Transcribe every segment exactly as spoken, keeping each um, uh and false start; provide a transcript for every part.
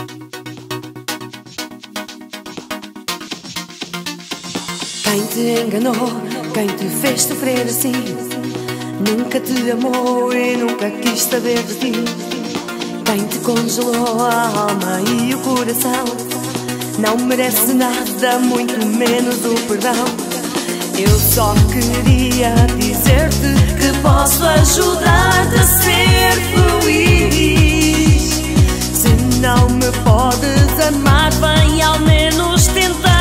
Quem te enganou, quem te fez sofrer assim, nunca te amou e nunca quis saber de ti. Quem te congelou a alma e o coração não merece nada, muito menos o perdão. Eu só queria dizer-te que posso ajudar-te a ser feliz. Se não me podes amar, vem ao menos tentar.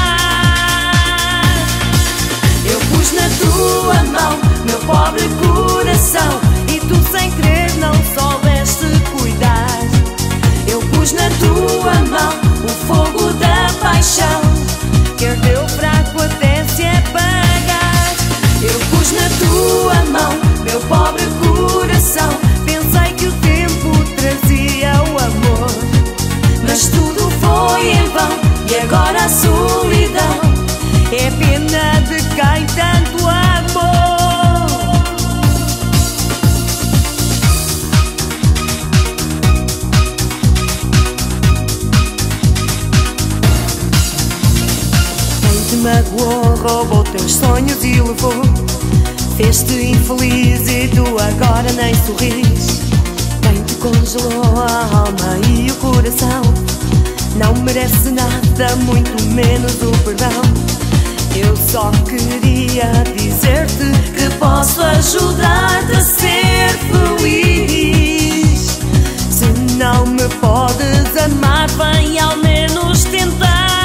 Eu pus na tua mão meu pobre coração e tu sem querer não soubeste cuidar. Eu pus na tua mão o fogo da paixão que ardeu fraco até se apagar. Eu pus na tua mão meu pobre coração, pensei que o tempo trazia o amor, mas tudo foi em vão e agora a solidão é pena de quem tanto amou. Quem te magoou, roubou teus sonhos e levou, fez-te infeliz e tu agora nem sorris. Quem te congelou a alma e o coração não merece nada, muito menos o perdão. Eu só queria dizer-te que posso ajudar-te a ser feliz. Se não me podes amar, vem ao menos tentar.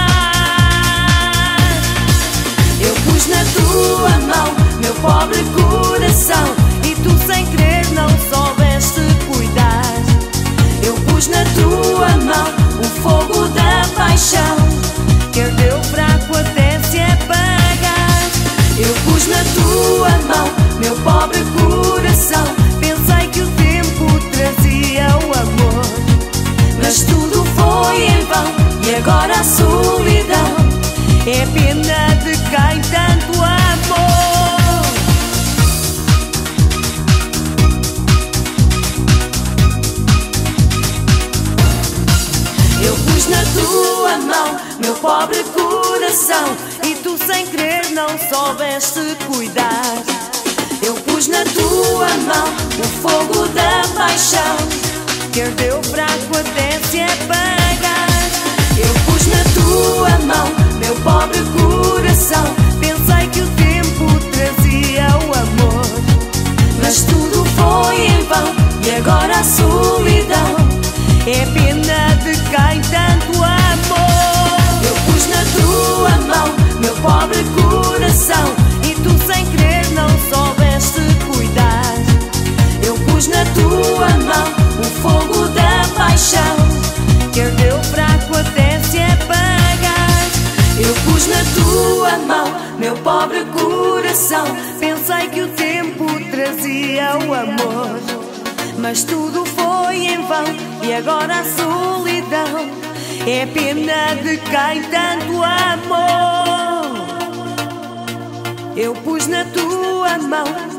Eu pus na tua mão meu pobre coração e tu sem querer não soubeste cuidar. Eu pus na tua mão o fogo da paixão que ardeu fraco até se apagar. Eu pus na tua mão meu pobre coração, pensei que o tempo trazia o amor, mas tudo foi em vão e agora a solidão é pena de quem tanto amou. Eu pus na tua mão meu pobre coração e tu sem querer não soubeste cuidar. Eu pus na tua mão o fogo da paixão que ardeu fraco até se apagar. Eu pus na tua mão meu pobre coração, pensei que o tempo trazia o amor, mas tudo foi em vão e agora a solidão é pena de quem tanto amou. Eu pus na tua mão meu pobre coração e tu sem querer não soubeste cuidar. Eu pus na tua mão o fogo da paixão que ardeu fraco até se apagar. Eu pus na tua mão meu pobre coração, pensei que o tempo trazia o amor, mas tudo foi em vão e agora a solidão é pena de quem tanto amou. Eu pus na tua mão